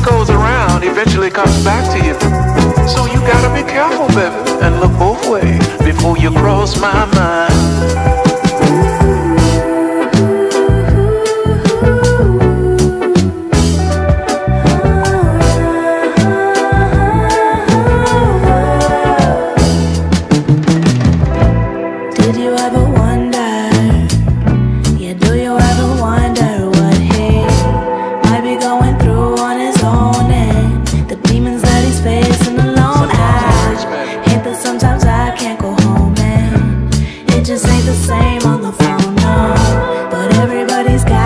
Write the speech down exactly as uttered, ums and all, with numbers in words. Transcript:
goes around eventually comes back to you. So you gotta be careful, baby, and look both ways before you cross my mind. Did you ever wonder, yeah, do you ever wonder what he might be going through on his own, and the demons that he's facing alone? I hate that sometimes I can't go home, and it just ain't the same on the phone, no. But everybody's got